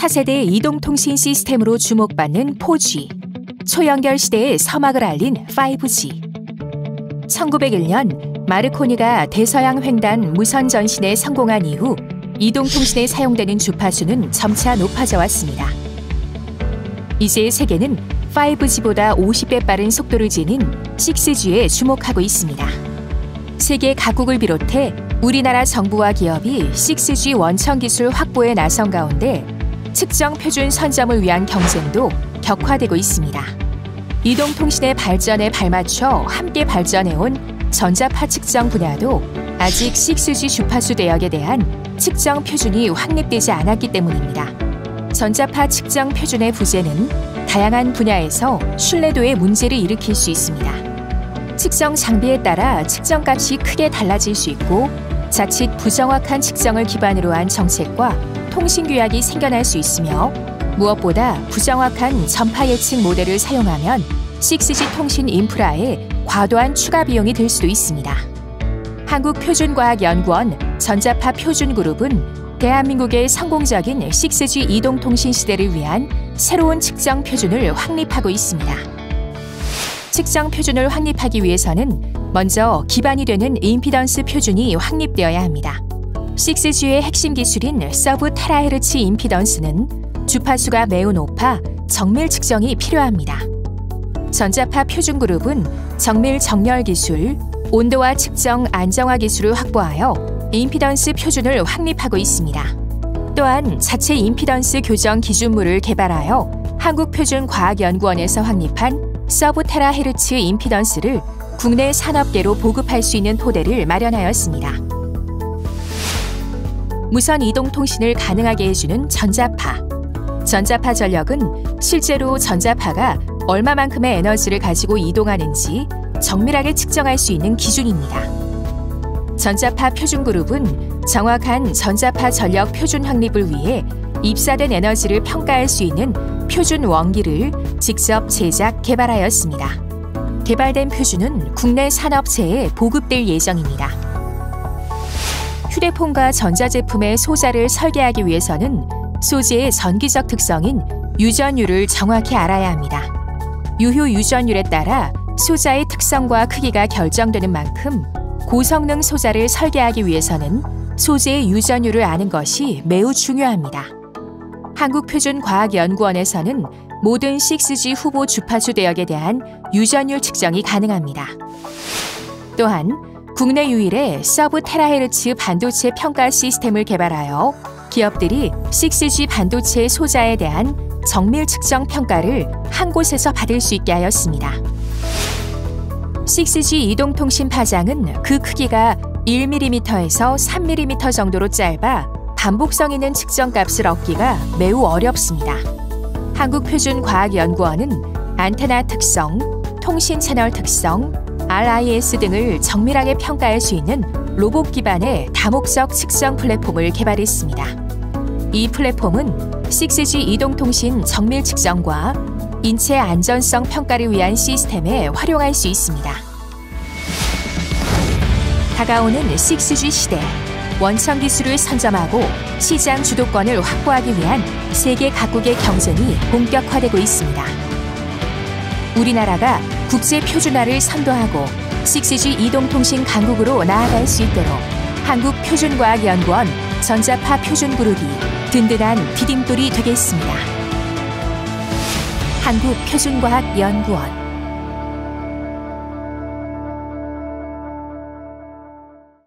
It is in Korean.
차세대 이동통신 시스템으로 주목받는 4G, 초연결 시대의 서막을 알린 5G. 1901년 마르코니가 대서양 횡단 무선 전신에 성공한 이후 이동통신에 사용되는 주파수는 점차 높아져 왔습니다. 이제 세계는 5G보다 50배 빠른 속도를 지닌 6G에 주목하고 있습니다. 세계 각국을 비롯해 우리나라 정부와 기업이 6G 원천 기술 확보에 나선 가운데 측정 표준 선점을 위한 경쟁도 격화되고 있습니다. 이동통신의 발전에 발맞춰 함께 발전해온 전자파 측정 분야도 아직 6G 주파수 대역에 대한 측정 표준이 확립되지 않았기 때문입니다. 전자파 측정 표준의 부재는 다양한 분야에서 신뢰도에 문제를 일으킬 수 있습니다. 측정 장비에 따라 측정값이 크게 달라질 수 있고 자칫 부정확한 측정을 기반으로 한 정책과 통신규약이 생겨날 수 있으며 무엇보다 부정확한 전파 예측 모델을 사용하면 6G 통신 인프라에 과도한 추가 비용이 들 수도 있습니다. 한국표준과학연구원 전자파 표준그룹은 대한민국의 성공적인 6G 이동통신 시대를 위한 새로운 측정 표준을 확립하고 있습니다. 측정 표준을 확립하기 위해서는 먼저 기반이 되는 임피던스 표준이 확립되어야 합니다. 6G의 핵심 기술인 서브 테라헤르츠 임피던스는 주파수가 매우 높아 정밀 측정이 필요합니다. 전자파 표준그룹은 정밀 정렬 기술, 온도와 측정 안정화 기술을 확보하여 임피던스 표준을 확립하고 있습니다. 또한 자체 임피던스 교정 기준물을 개발하여 한국표준과학연구원에서 확립한 서브 테라헤르츠 임피던스를 국내 산업계로 보급할 수 있는 토대를 마련하였습니다. 무선 이동통신을 가능하게 해주는 전자파. 전자파 전력은 실제로 전자파가 얼마만큼의 에너지를 가지고 이동하는지 정밀하게 측정할 수 있는 기준입니다. 전자파 표준그룹은 정확한 전자파 전력 표준 확립을 위해 입사된 에너지를 평가할 수 있는 표준 원기를 직접 제작, 개발하였습니다. 개발된 표준은 국내 산업체에 보급될 예정입니다. 휴대폰과 전자제품의 소자를 설계하기 위해서는 소재의 전기적 특성인 유전율을 정확히 알아야 합니다. 유효 유전율에 따라 소자의 특성과 크기가 결정되는 만큼 고성능 소자를 설계하기 위해서는 소재의 유전율을 아는 것이 매우 중요합니다. 한국표준과학연구원에서는 모든 6G 후보 주파수 대역에 대한 유전율 측정이 가능합니다. 또한 국내 유일의 서브 테라헤르츠 반도체 평가 시스템을 개발하여 기업들이 6G 반도체 소자에 대한 정밀 측정 평가를 한 곳에서 받을 수 있게 하였습니다. 6G 이동통신 파장은 그 크기가 1mm에서 3mm 정도로 짧아 반복성 있는 측정값을 얻기가 매우 어렵습니다. 한국표준과학연구원은 안테나 특성, 통신 채널 특성, RIS 등을 정밀하게 평가할 수 있는 로봇 기반의 다목적 측정 플랫폼을 개발했습니다. 이 플랫폼은 6G 이동통신 정밀 측정과 인체 안전성 평가를 위한 시스템에 활용할 수 있습니다. 다가오는 6G 시대, 원천 기술을 선점하고 시장 주도권을 확보하기 위한 세계 각국의 경쟁이 본격화되고 있습니다. 우리나라가 국제 표준화를 선도하고 6G 이동통신 강국으로 나아갈 수 있도록 한국표준과학연구원 전자파 표준그룹이 든든한 디딤돌이 되겠습니다. 한국표준과학연구원